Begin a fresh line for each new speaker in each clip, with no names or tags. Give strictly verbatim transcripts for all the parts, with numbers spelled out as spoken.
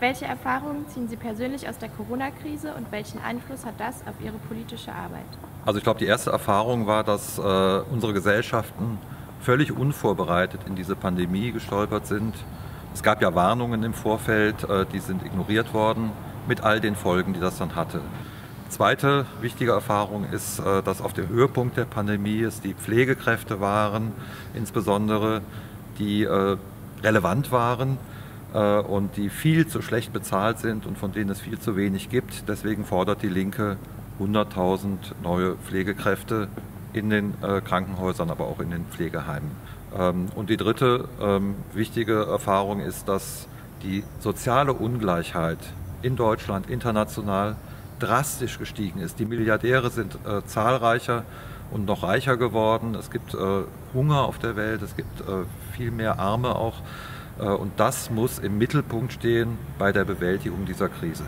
Welche Erfahrungen ziehen Sie persönlich aus der Corona-Krise und welchen Einfluss hat das auf Ihre politische Arbeit?
Also ich glaube, die erste Erfahrung war, dass äh, unsere Gesellschaften völlig unvorbereitet in diese Pandemie gestolpert sind. Es gab ja Warnungen im Vorfeld, äh, die sind ignoriert worden, mit all den Folgen, die das dann hatte. Zweite wichtige Erfahrung ist, äh, dass auf dem Höhepunkt der Pandemie es die Pflegekräfte waren, insbesondere die äh, relevant waren äh, und die viel zu schlecht bezahlt sind und von denen es viel zu wenig gibt. Deswegen fordert die Linke hunderttausend neue Pflegekräfte in den äh, Krankenhäusern, aber auch in den Pflegeheimen. Ähm, und die dritte ähm, wichtige Erfahrung ist, dass die soziale Ungleichheit in Deutschland international drastisch gestiegen ist. Die Milliardäre sind äh, zahlreicher und noch reicher geworden. Es gibt äh, Hunger auf der Welt, es gibt äh, viel mehr Arme auch. Äh, und das muss im Mittelpunkt stehen bei der Bewältigung dieser Krise.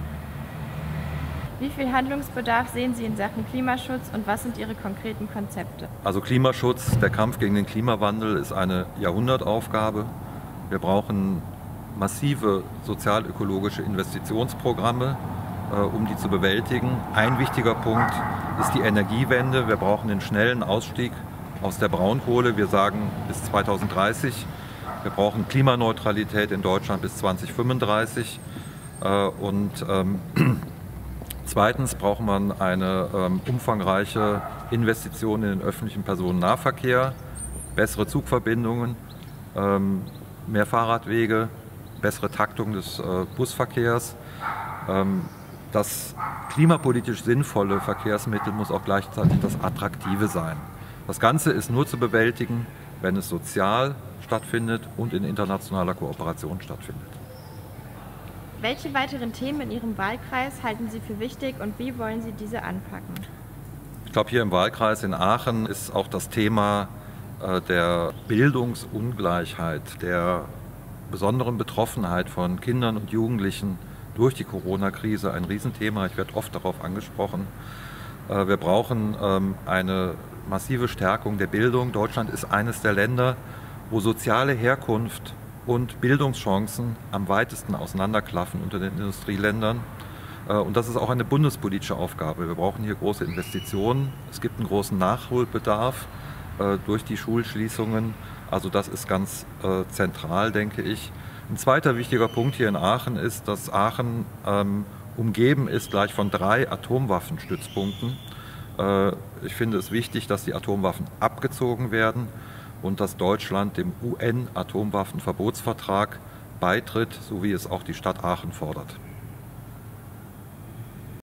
Wie viel Handlungsbedarf sehen Sie in Sachen Klimaschutz und was sind Ihre konkreten Konzepte?
Also Klimaschutz, der Kampf gegen den Klimawandel ist eine Jahrhundertaufgabe. Wir brauchen massive sozial-ökologische Investitionsprogramme, um die zu bewältigen. Ein wichtiger Punkt ist die Energiewende. Wir brauchen den schnellen Ausstieg aus der Braunkohle. Wir sagen bis zweitausenddreißig. Wir brauchen Klimaneutralität in Deutschland bis zweitausendfünfunddreißig. Und ähm, zweitens braucht man eine ähm, umfangreiche Investition in den öffentlichen Personennahverkehr, bessere Zugverbindungen, ähm, mehr Fahrradwege, bessere Taktung des äh, Busverkehrs. Ähm, Das klimapolitisch sinnvolle Verkehrsmittel muss auch gleichzeitig das attraktive sein. Das Ganze ist nur zu bewältigen, wenn es sozial stattfindet und in internationaler Kooperation stattfindet.
Welche weiteren Themen in Ihrem Wahlkreis halten Sie für wichtig und wie wollen Sie diese anpacken?
Ich glaube, hier im Wahlkreis in Aachen ist auch das Thema äh, der Bildungsungleichheit, der besonderen Betroffenheit von Kindern und Jugendlichen durch die Corona-Krise ein Riesenthema. Ich werde oft darauf angesprochen. Wir brauchen eine massive Stärkung der Bildung. Deutschland ist eines der Länder, wo soziale Herkunft und Bildungschancen am weitesten auseinanderklaffen unter den Industrieländern. Und das ist auch eine bundespolitische Aufgabe. Wir brauchen hier große Investitionen. Es gibt einen großen Nachholbedarf durch die Schulschließungen. Also das ist ganz zentral, denke ich. Ein zweiter wichtiger Punkt hier in Aachen ist, dass Aachen ähm, umgeben ist gleich von drei Atomwaffenstützpunkten. Äh, ich finde es wichtig, dass die Atomwaffen abgezogen werden und dass Deutschland dem U N-Atomwaffenverbotsvertrag beitritt, so wie es auch die Stadt Aachen fordert.